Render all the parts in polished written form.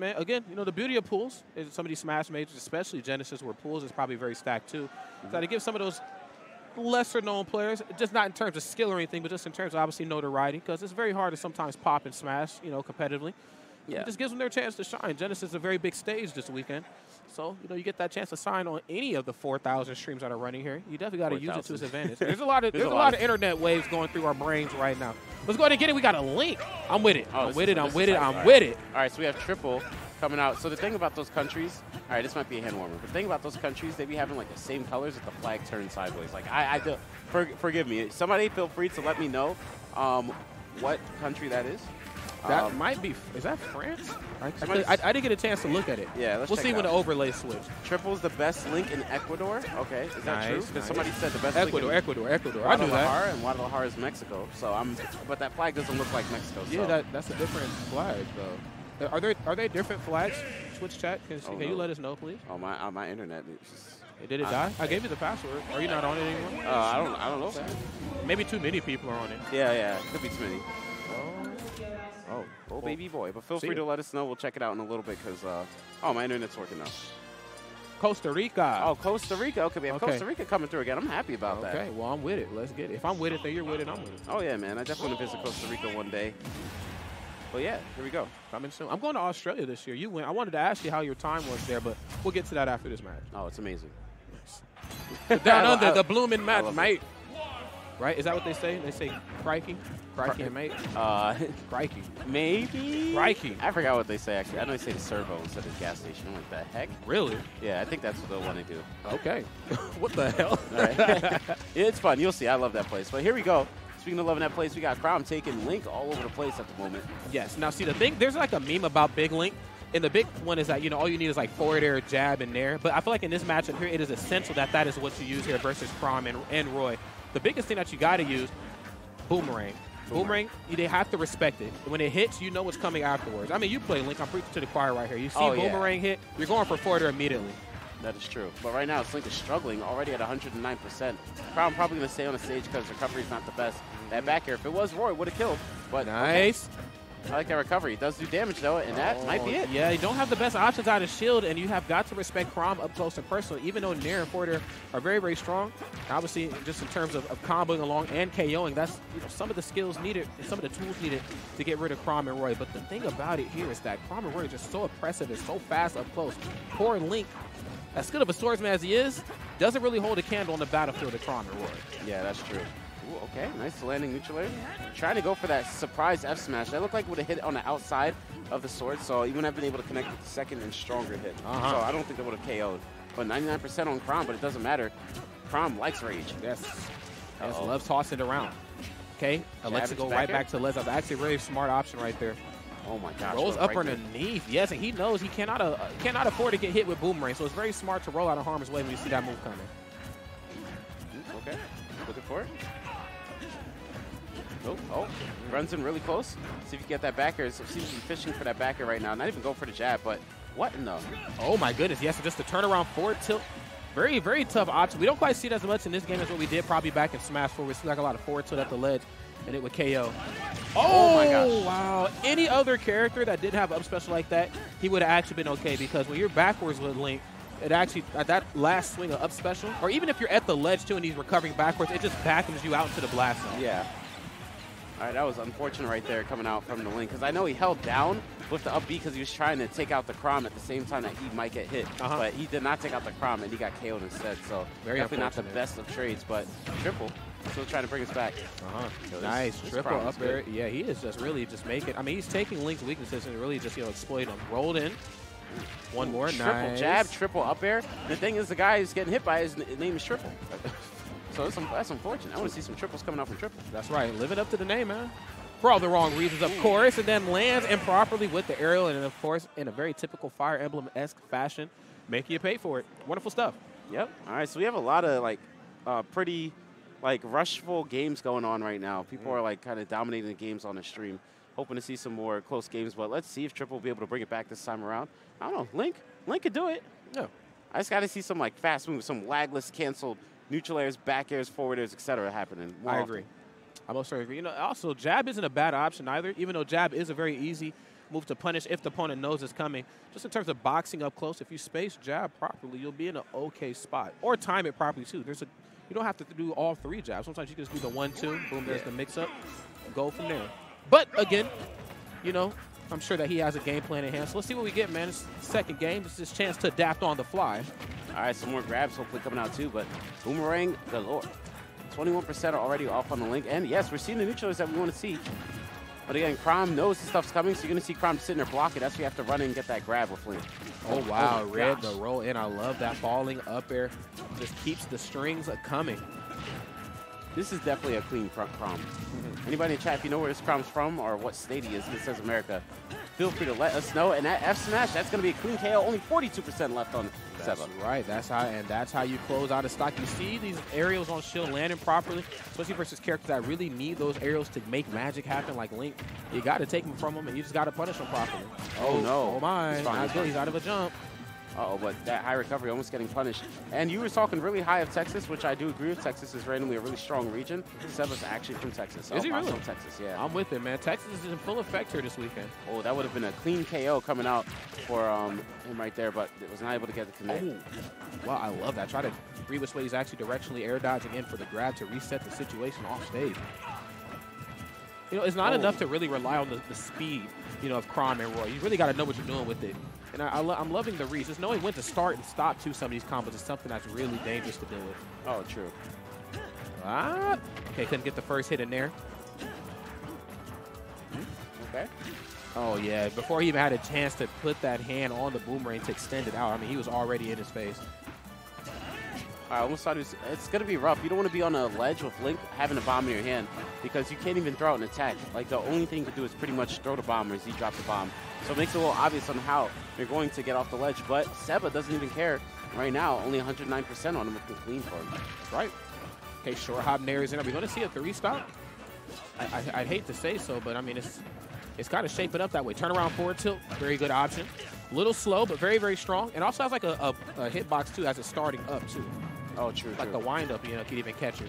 man. Again, the beauty of pools is some of these Smash majors, especially Genesis, where pools is probably very stacked too. So to give some of those lesser-known players, just not in terms of skill or anything, but just in terms of obviously notoriety, because it's very hard to sometimes pop and smash, competitively. Yeah. It just gives them their chance to shine. Genesis is a very big stage this weekend. So, you get that chance to sign on any of the 4,000 streams that are running here. You definitely got to use it to its advantage. There's a lot of internet waves going through our brains right now. Let's go ahead and get it. We got a link. I'm with it. I'm with it. I'm with it. I'm with it. All right, so we have Triple coming out. So the thing about those countries, all right, this might be a hand warmer. But the thing about those countries, they be having like the same colors if the flag turns sideways. Like I do, forgive me. Somebody feel free to let me know what country that is. That might be. Is that France? I didn't get a chance to look at it. Yeah, we'll see when the overlay switch. Triple's the best link in Ecuador. Okay, is that true? Because somebody said the best Ecuador. link in Ecuador. I knew that. And Guadalajara is Mexico. So but that flag doesn't look like Mexico. So. Yeah, that's a different flag though. Are they different flags? Switch chat. Can you let us know, please? Oh, my internet. Did it die? I gave you the password. Are you not on it anymore? I don't know. Maybe too many people are on it. Yeah, could be too many. Oh, baby boy. But feel free to let us know. We'll check it out in a little bit because, my internet's working now. Costa Rica. Oh, Costa Rica. Okay, we have Costa Rica coming through again. I'm happy about that. Okay, well, I'm with it. Let's get it. If I'm with it, then you're with it. I'm with it. Oh, yeah, man. I definitely want to visit Costa Rica one day. Well, yeah, here we go. Coming soon. I'm going to Australia this year. You went. I wanted to ask you how your time was there, but we'll get to that after this match. Oh, it's amazing. Down under, the blooming match, mate. Right? Is that what they say? They say crikey? Crikey and mate? Crikey. Maybe? Crikey. I forgot what they say, actually. I know they say the servo instead of gas station. What the heck? Really? Yeah, I think that's what they'll want to do. Okay. What the hell? All right. Yeah, it's fun. You'll see. I love that place. But here we go. Speaking of loving that place, we got Chrom taking Link all over the place at the moment. Yes. Now, see, the thing, there's like a meme about Big Link. And the big one is that, all you need is like forward air, jab, and nair. But I feel like in this matchup here, it is essential that is what you use here versus Chrom and Roy. The biggest thing that you got to use, boomerang. Boomerang, they have to respect it. When it hits, you know what's coming afterwards. I mean, you play Link. I'm preaching to the choir right here. You see boomerang hit, you're going for forward air immediately. That is true. But right now, Link is struggling already at 109%. Chrom probably going to stay on the stage because recovery is not the best. That back air, if it was Roy, would have killed. But nice. Okay. I like that recovery. It does do damage, though, and that might be it. Yeah, you don't have the best options out of shield, and you have got to respect Chrom up close and personal. Even though Nair and forward are very, very strong, obviously, just in terms of comboing along and KOing, that's some of the skills needed, some of the tools needed to get rid of Chrom and Roy. But the thing about it here is that Chrom and Roy are just so oppressive and so fast up close. Poor Link, as good of a swordsman as he is, doesn't really hold a candle on the battlefield to Chrom and Roy. Yeah, that's true. Ooh, okay, nice landing neutral air. Trying to go for that surprise F smash. That looked like it would have hit on the outside of the sword, so he wouldn't have been able to connect with the second and stronger hit. So I don't think that would have KO'd. But 99% on Chrom, but it doesn't matter. Chrom likes rage. Yes. Yes, loves tossing it around. Okay, lets it go right back to Les. That's actually a very smart option right there. Oh my gosh. Rolls up underneath. Yes, and he knows he cannot afford to get hit with boomerang, so it's very smart to roll out of harm's way when you see that move coming. Okay, looking for it. Oh, runs in really close. See if you get that backer. So seems to be fishing for that backer right now. Not even going for the jab, but what in the? Oh my goodness, yes, just a turnaround forward tilt. Very, very tough option. We don't quite see it as much in this game as what we did probably back in Smash 4. We see like a lot of forward tilt at the ledge, and it would KO. Oh my gosh. Wow. Any other character that didn't have up special like that, he would have actually been okay, because when you're backwards with Link, it actually, at that last swing of up special, or even if you're at the ledge too and he's recovering backwards, it just vacuums you out into the blast zone. Yeah. All right, that was unfortunate right there coming out from the Link, because I know he held down with the up B because he was trying to take out the Chrom at the same time that he might get hit. But he did not take out the Chrom, and he got KO'd instead. So definitely not the best of trades, but Triple still trying to bring us back. So nice. Triple up there. Yeah, he is just really just making, I mean, he's taking Link's weaknesses and really just, exploiting them. Rolled in. One more. Triple jab, triple up air. The thing is, the guy who's getting hit by his name is Triple. So that's unfortunate. I want to see some triples coming out from Triple. That's right. Live it up to the name, man. For all the wrong reasons, of course. And then lands improperly with the aerial, and of course, in a very typical Fire Emblem-esque fashion, making you pay for it. Wonderful stuff. Yep. All right, so we have a lot of pretty rushful games going on right now. People are kind of dominating the games on the stream. Hoping to see some more close games, but let's see if Triple will be able to bring it back this time around. I don't know. Link could do it. No. I just got to see some fast moves, some lagless, canceled neutral airs, back airs, forward airs, etc. happening. I agree. I most certainly agree. Also, jab isn't a bad option either, even though jab is a very easy move to punish if the opponent knows it's coming. Just in terms of boxing up close, if you space jab properly, you'll be in an okay spot. Or time it properly, too. You don't have to do all 3 jabs. Sometimes you can just do the 1-2. Boom, there's the mix-up. Go from there. But, again, you know, I'm sure that he has a game plan in hand. So let's see what we get, man. It's the second game. This is his chance to adapt on the fly. All right, some more grabs hopefully coming out, too. But boomerang galore. 21% are already off on the link. And, yes, we're seeing the neutrals that we want to see. But again, Chrom knows the stuff's coming, so you're going to see Chrom sitting there blocking. That's where you have to run in and get that grab with Link. Oh, wow. Read the roll in. I love that falling up air. Just keeps the strings coming. This is definitely a clean Chrom. Anybody in chat, if you know where this Chrom's from or what state he is, it says America, feel free to let us know. And that F smash, that's going to be a clean KO. Only 42% left on That's Seba. right. That's how you close out a stock. You see these aerials on shield landing properly, especially versus characters that really need those aerials to make magic happen, like Link. You got to take them from him, and you just got to punish him properly. Oh no! Oh my! Not good. He's out of a jump. Uh-oh, but that high recovery almost getting punished. And you were talking really high of Texas, which I do agree with. Texas is randomly a really strong region. Seba's actually from Texas. Is he really? From Texas, yeah. I'm with it, man. Texas is in full effect here this weekend. Oh, that would have been a clean KO coming out for him right there, but it was not able to get the connect. Oh, wow, I love that. Try to read which way he's actually directionally air dodging in for the grab to reset the situation off stage. You know, it's not enough to really rely on the speed, you know, of Chrom and Roy. You really got to know what you're doing with it. And I'm loving the reads. Just knowing when to start and stop to some of these combos is something that's really dangerous to deal with. Oh, true. Ah. Okay, couldn't get the first hit in there. Okay. Oh, yeah. Before he even had a chance to put that hand on the boomerang to extend it out, I mean, he was already in his face. I almost thought it's going to be rough. You don't want to be on a ledge with Link having a bomb in your hand because you can't even throw out an attack. Like, the only thing to do is pretty much throw the bomb or he drops the bomb. So it makes it a little obvious on how you're going to get off the ledge. But Seba doesn't even care right now. Only 109% on him with the clean for him. That's right. Okay, short hop nares in. Are we going to see a 3-stop? I'd hate to say so, but I mean, it's kind of shaping up that way. Turnaround forward tilt, very good option. A little slow, but very, very strong. And also has like a hitbox, too, as it's starting up, too. Oh, true, like true. the wind-up, you know, could even catch it.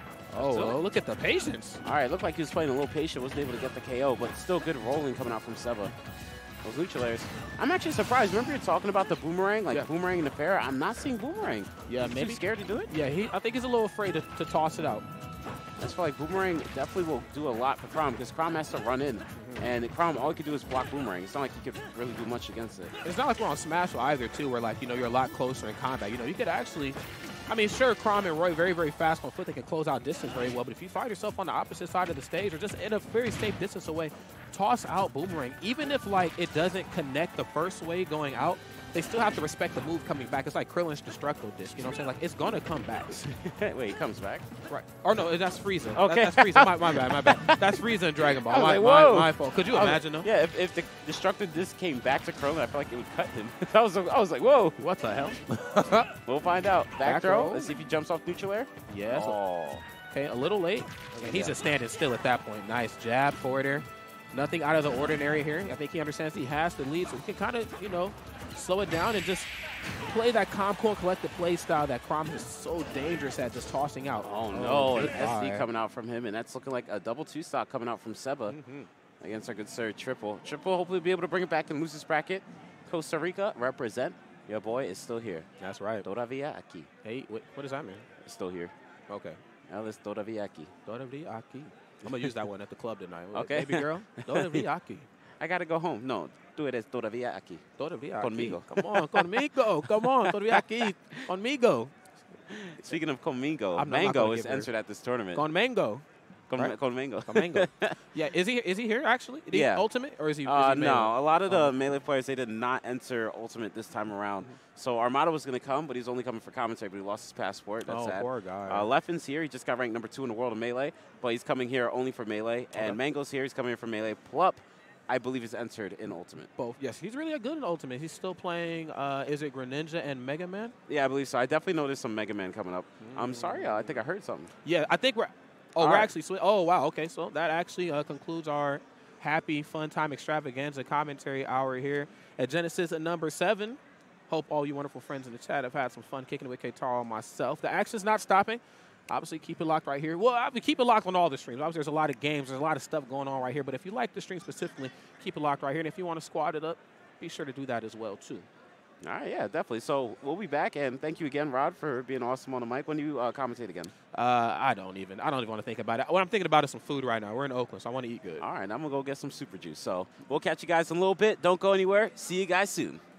Oh, look at the patience. All right, looked like he was playing a little patient, wasn't able to get the KO, but still good rolling coming out from Seba. Those lucha layers. I'm actually surprised. Remember you're talking about the boomerang, like boomerang in the fair? I'm not seeing boomerang. Yeah, maybe scared to do it? Yeah, I think he's a little afraid to toss it out. I just feel like boomerang definitely will do a lot for Chrom because Chrom has to run in. And Chrom, all he could do is block boomerang. It's not like he could really do much against it. It's not like we're on Smashville either, too, where, like, you know, you're a lot closer in combat. You know, you could actually, I mean, sure, Chrom and Roy very, very fast on foot. They can close out distance very well. But if you find yourself on the opposite side of the stage or just in a very safe distance away, toss out boomerang. Even if, like, it doesn't connect the first way going out, they still have to respect the move coming back. It's like Krillin's Destructo disc. You know what I'm saying? Like, it's going to come back. Wait, he comes back? Right. Or no, that's Frieza. Okay. That's Frieza. My bad. That's Frieza and Dragon Ball. My fault. Could you imagine, though? Yeah, if the Destructo disc came back to Krillin, I feel like it would cut him. I was like, whoa. What the hell? We'll find out. Back throw. Let's see if he jumps off neutral air. Yes. Oh. Okay, a little late. Okay, he's just standing still at that point. Nice jab forward air. Nothing out of the ordinary here. I think he understands he has to lead, so he can kind of, you know, slow it down and just play that calm, cool, collected play style that Chrom is so dangerous at just tossing out. Oh, no. An SD coming out from him, and that's looking like a double 2-stock coming out from Seba against our good sir Triple. Triple hopefully be able to bring it back and lose this bracket. Costa Rica, represent. Your boy is still here. That's right. Todavía aquí. Hey, what does that mean? It's still here. Okay. Él es todavía aquí. Todavía aquí. I'm going to use that one at the club tonight. Okay. Baby girl, todavía aquí. I got to go home. No, tú eres todavía aquí. Todavía Conmigo. Aquí. Come on, conmigo. Come on, todavía aquí. Conmigo. Speaking of Conmigo, Mango is entered at this tournament. Con Mango. Con Mango. Con Mango. Yeah, is he here actually? Is he Ultimate or is he Melee? No, a lot of the Melee players, they did not enter Ultimate this time around. So Armada was going to come, but he's only coming for commentary, but he lost his passport. That's sad. Poor guy. Leffen's here. He just got ranked number 2 in the world of Melee, but he's coming here only for Melee. And Mango's here. He's coming here for Melee. Plup, I believe, is entered in Ultimate. Both. Yes, he's really good in Ultimate. He's still playing, is it Greninja and Mega Man? Yeah, I believe so. I definitely noticed some Mega Man coming up. I'm sorry. I think I heard something. Yeah, I think we're... Oh, we're actually... Oh, wow. Okay, so that actually concludes our happy, fun time extravaganza commentary hour here at Genesis at number 7. Hope all you wonderful friends in the chat have had some fun kicking it with Keitaro and myself. The action's not stopping. Obviously, keep it locked right here. Well, I mean, keep it locked on all the streams. Obviously, there's a lot of games. There's a lot of stuff going on right here. But if you like the stream specifically, keep it locked right here. And if you want to squad it up, be sure to do that as well, too. All right, yeah, definitely. So we'll be back, and thank you again, Rod, for being awesome on the mic. When do you commentate again? I don't even want to think about it. What I'm thinking about is some food right now. We're in Oakland, so I want to eat good. All right, I'm going to go get some super juice. So we'll catch you guys in a little bit. Don't go anywhere. See you guys soon.